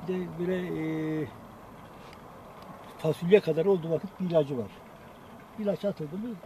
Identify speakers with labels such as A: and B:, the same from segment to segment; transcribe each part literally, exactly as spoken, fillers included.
A: Bir de böyle e, fasulye kadar olduğu vakit bir ilacı var. İlaç atıldı mı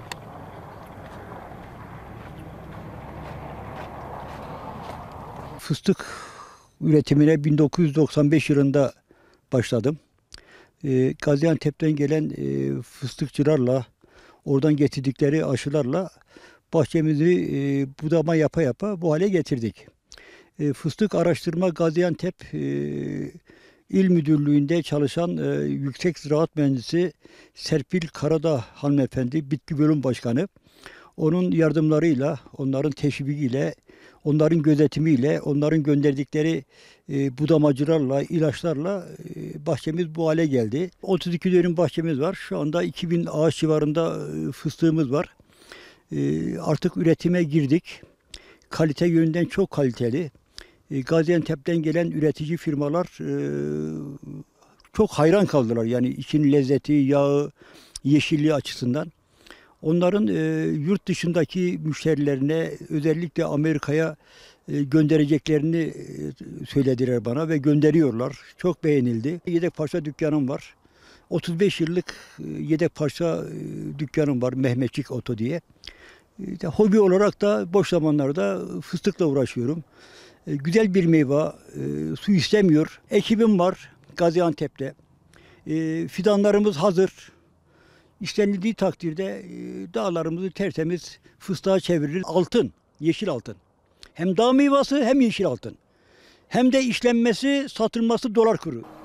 A: fıstık üretimine bin dokuz yüz doksan beş yılında başladım. E, Gaziantep'ten gelen e, fıstıkçılarla, oradan getirdikleri aşılarla bahçemizi e, budama yapa yapa bu hale getirdik. E, Fıstık Araştırma Gaziantep e, İl Müdürlüğü'nde çalışan e, Yüksek Ziraat Mühendisi Serpil Karadağ hanımefendi, Bitki Bölüm Başkanı. Onun yardımlarıyla, onların teşvikiyle, onların gözetimiyle, onların gönderdikleri e, budamacılarla, ilaçlarla e, bahçemiz bu hale geldi. otuz iki dönüm bahçemiz var. Şu anda iki bin ağaç civarında e, fıstığımız var. E, artık üretime girdik. Kalite yönünden çok kaliteli. E, Gaziantep'ten gelen üretici firmalar e, çok hayran kaldılar. Yani için lezzeti, yağı, yeşilliği açısından. Onların e, yurt dışındaki müşterilerine, özellikle Amerika'ya e, göndereceklerini e, söylediler bana ve gönderiyorlar. Çok beğenildi. Yedek parça dükkanım var. otuz beş yıllık e, yedek parça e, dükkanım var, Mehmetçik Oto diye. E, hobi olarak da boş zamanlarda fıstıkla uğraşıyorum. E, güzel bir meyve, e, su istemiyor. Ekibim var Gaziantep'te. E, fidanlarımız hazır. İstenildiği takdirde e, dağlarımızı tertemiz fıstığa çevirir. Altın, yeşil altın. Hem dağ meyvesi hem yeşil altın. Hem de işlenmesi, satılması dolar kuru.